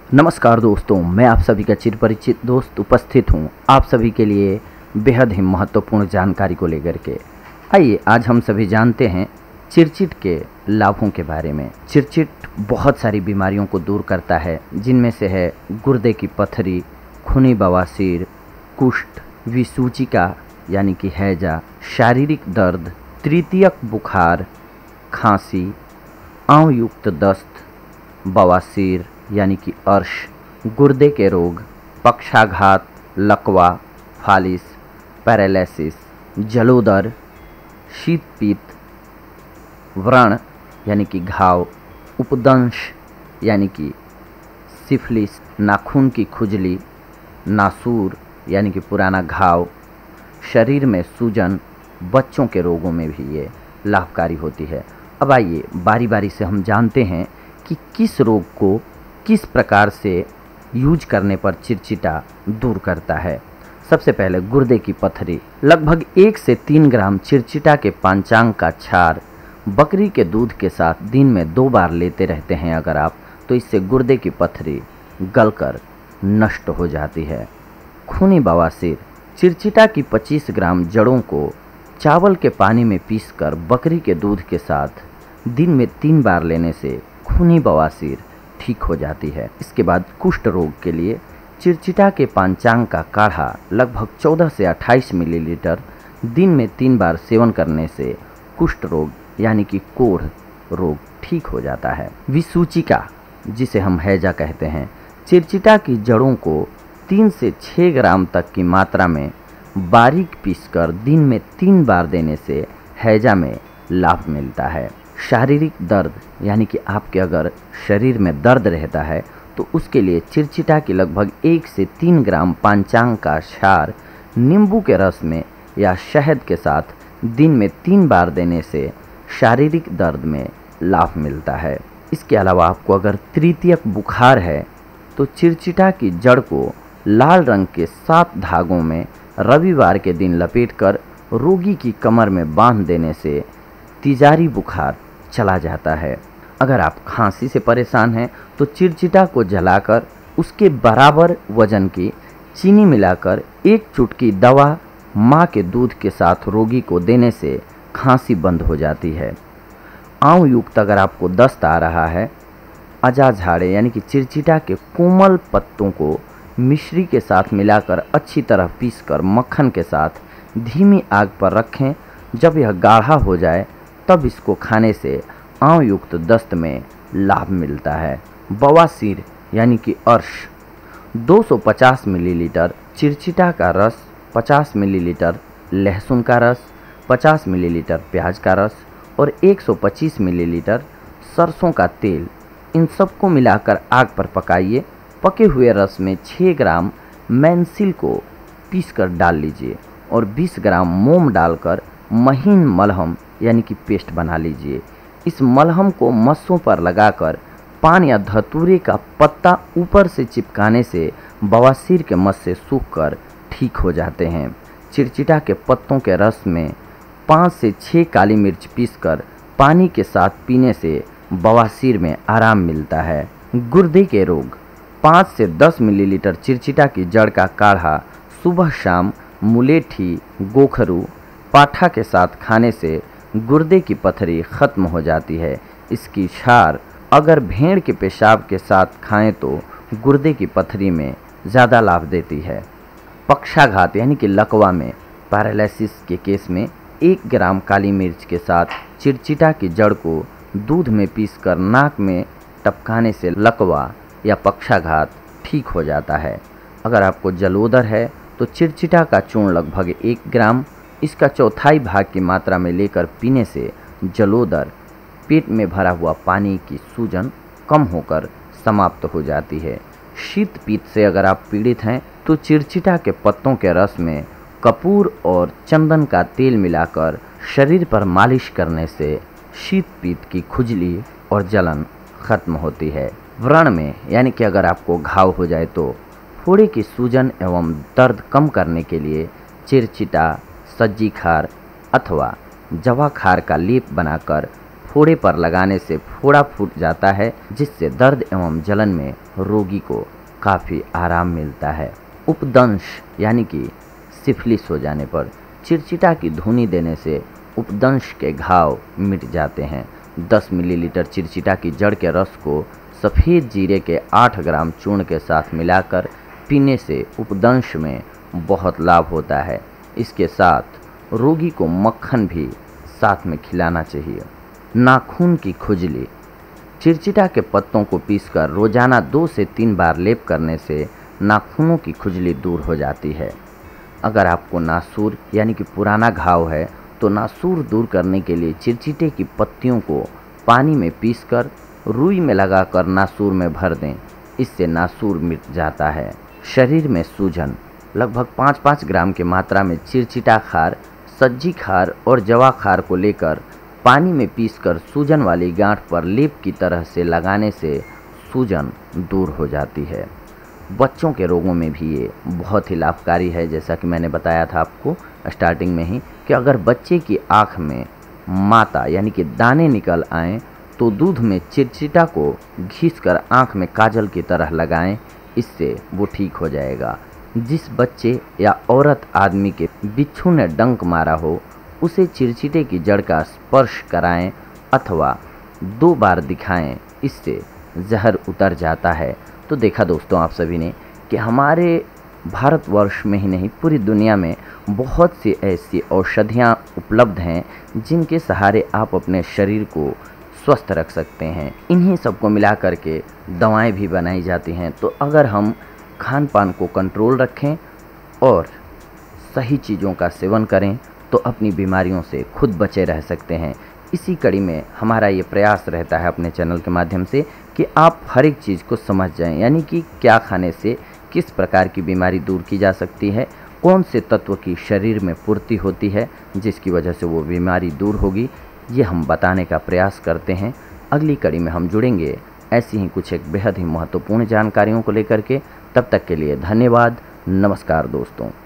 नमस्कार दोस्तों, मैं आप सभी का चिरपरिचित दोस्त उपस्थित हूँ आप सभी के लिए बेहद ही महत्वपूर्ण जानकारी को लेकर के। आइए आज हम सभी जानते हैं चिरचिट के लाभों के बारे में। चिरचिट बहुत सारी बीमारियों को दूर करता है, जिनमें से है गुर्दे की पथरी, खूनी बवासीर, कुष्ठ, विसूचिका यानी कि हैजा, शारीरिक दर्द, तृतीयक बुखार, खांसी, आंवयुक्त दस्त, बवासीर यानी कि अर्श, गुर्दे के रोग, पक्षाघात, लकवा, फालिस, पैरालिसिस, जलोदर, शीत पीत, व्रण यानी कि घाव, उपदंश यानी कि सिफिलिस, नाखून की खुजली, नासूर यानी कि पुराना घाव, शरीर में सूजन, बच्चों के रोगों में भी ये लाभकारी होती है। अब आइए बारी बारी से हम जानते हैं कि किस रोग को किस प्रकार से यूज करने पर चिरचिटा दूर करता है। सबसे पहले गुर्दे की पथरी। लगभग 1 से 3 ग्राम चिरचिटा के पांचांग का क्षार बकरी के दूध के साथ दिन में 2 बार लेते रहते हैं अगर आप, तो इससे गुर्दे की पथरी गलकर नष्ट हो जाती है। खूनी बवासीर। चिरचिटा की 25 ग्राम जड़ों को चावल के पानी में पीसकर बकरी के दूध के साथ दिन में 3 बार लेने से खूनी बवासीर ठीक हो जाती है। इसके बाद कुष्ठ रोग के लिए चिरचिटा के पांचांग का काढ़ा लगभग 14 से 28 मिलीलीटर दिन में 3 बार सेवन करने से कुष्ठ रोग यानी कि कोढ़ रोग ठीक हो जाता है। विसूचिका, जिसे हम हैजा कहते हैं, चिरचिटा की जड़ों को 3 से 6 ग्राम तक की मात्रा में बारीक पीसकर दिन में 3 बार देने से हैजा में लाभ मिलता है। शारीरिक दर्द यानी कि आपके अगर शरीर में दर्द रहता है तो उसके लिए चिरचिटा की लगभग 1 से 3 ग्राम पांचांग का क्षार नींबू के रस में या शहद के साथ दिन में 3 बार देने से शारीरिक दर्द में लाभ मिलता है। इसके अलावा आपको अगर तृतीयक बुखार है तो चिरचिटा की जड़ को लाल रंग के 7 धागों में रविवार के दिन लपेटकर रोगी की कमर में बांध देने से तिजारी बुखार चला जाता है। अगर आप खांसी से परेशान हैं तो चिरचिटा को जलाकर उसके बराबर वजन की चीनी मिलाकर 1 चुटकी दवा माँ के दूध के साथ रोगी को देने से खांसी बंद हो जाती है। आंव युक्त अगर आपको दस्त आ रहा है, अजा झाड़े यानी कि चिरचिटा के कोमल पत्तों को मिश्री के साथ मिलाकर अच्छी तरह पीसकर मक्खन के साथ धीमी आग पर रखें। जब यह गाढ़ा हो जाए तब इसको खाने से आंव युक्त दस्त में लाभ मिलता है। बवासीर यानी कि अर्श, 250 मिलीलीटर चिरचिटा का रस, 50 मिलीलीटर लहसुन का रस, 50 मिलीलीटर प्याज का रस और 125 मिलीलीटर सरसों का तेल, इन सबको मिलाकर आग पर पकाइए। पके हुए रस में 6 ग्राम मैंसिल को पीसकर डाल लीजिए और 20 ग्राम मोम डालकर महीन मलहम यानी कि पेस्ट बना लीजिए। इस मलहम को मस्सों पर लगाकर पान या धतूरे का पत्ता ऊपर से चिपकाने से बवासीर के मस्से सूखकर ठीक हो जाते हैं। चिरचिटा के पत्तों के रस में 5 से 6 काली मिर्च पीसकर पानी के साथ पीने से बवासीर में आराम मिलता है। गुर्दे के रोग। 5 से 10 मिलीलीटर चिरचिटा की जड़ का काढ़ा सुबह शाम मुलेठी, गोखरू, पाठा के साथ खाने से गुर्दे की पथरी खत्म हो जाती है। इसकी क्षार अगर भेड़ के पेशाब के साथ खाएं तो गुर्दे की पथरी में ज़्यादा लाभ देती है। पक्षाघात यानी कि लकवा में पैरालिसिस के केस में 1 ग्राम काली मिर्च के साथ चिरचिटा की जड़ को दूध में पीसकर नाक में टपकाने से लकवा या पक्षाघात ठीक हो जाता है। अगर आपको जलोदर है तो चिरचिटा का चूर्ण लगभग 1 ग्राम इसका 1/4 भाग की मात्रा में लेकर पीने से जलोदर, पेट में भरा हुआ पानी की सूजन कम होकर समाप्त हो जाती है। शीत पीत से अगर आप पीड़ित हैं तो चिरचिटा के पत्तों के रस में कपूर और चंदन का तेल मिलाकर शरीर पर मालिश करने से शीत पीत की खुजली और जलन खत्म होती है। व्रण में यानी कि अगर आपको घाव हो जाए तो फोड़े की सूजन एवं दर्द कम करने के लिए चिरचिटा, सज्जी खार अथवा जवा खार का लेप बनाकर फोड़े पर लगाने से फोड़ा फूट जाता है, जिससे दर्द एवं जलन में रोगी को काफ़ी आराम मिलता है। उपदंश यानी कि सिफिलिस हो जाने पर चिरचिटा की धुनी देने से उपदंश के घाव मिट जाते हैं। 10 मिलीलीटर चिरचिटा की जड़ के रस को सफ़ेद जीरे के 8 ग्राम चूर्ण के साथ मिलाकर पीने से उपदंश में बहुत लाभ होता है। इसके साथ रोगी को मक्खन भी साथ में खिलाना चाहिए। नाखून की खुजली, चिरचिटा के पत्तों को पीसकर रोजाना 2 से 3 बार लेप करने से नाखूनों की खुजली दूर हो जाती है। अगर आपको नासूर यानी कि पुराना घाव है तो नासूर दूर करने के लिए चिरचिटे की पत्तियों को पानी में पीसकर रुई में लगाकर नासूर में भर दें, इससे नासूर मिट जाता है। शरीर में सूजन, लगभग 5-5 ग्राम की मात्रा में चिरचिटा खार, सज्जी खार और जवा खार को लेकर पानी में पीसकर सूजन वाली गांठ पर लेप की तरह से लगाने से सूजन दूर हो जाती है। बच्चों के रोगों में भी ये बहुत ही लाभकारी है। जैसा कि मैंने बताया था आपको स्टार्टिंग में ही कि अगर बच्चे की आँख में माता यानी कि दाने निकल आएँ तो दूध में चिरचिटा को घिसकर आँख में काजल की तरह लगाएं, इससे वो ठीक हो जाएगा। जिस बच्चे या औरत आदमी के बिच्छू ने डंक मारा हो उसे चिरचिटे की जड़ का स्पर्श कराएं अथवा 2 बार दिखाएं, इससे जहर उतर जाता है। तो देखा दोस्तों आप सभी ने कि हमारे भारतवर्ष में ही नहीं पूरी दुनिया में बहुत सी ऐसी औषधियाँ उपलब्ध हैं जिनके सहारे आप अपने शरीर को स्वस्थ रख सकते हैं। इन्हीं सबको मिला करके दवाएं भी बनाई जाती हैं। तो अगर हम खान पान को कंट्रोल रखें और सही चीज़ों का सेवन करें तो अपनी बीमारियों से खुद बचे रह सकते हैं। इसी कड़ी में हमारा ये प्रयास रहता है अपने चैनल के माध्यम से कि आप हर एक चीज़ को समझ जाएं, यानी कि क्या खाने से किस प्रकार की बीमारी दूर की जा सकती है, कौन से तत्व की शरीर में पूर्ति होती है जिसकी वजह से वो बीमारी दूर होगी, ये हम बताने का प्रयास करते हैं। अगली कड़ी में हम जुड़ेंगे ऐसी ही कुछ एक बेहद ही महत्वपूर्ण जानकारियों को लेकर के। तब तक के लिए धन्यवाद। नमस्कार दोस्तों।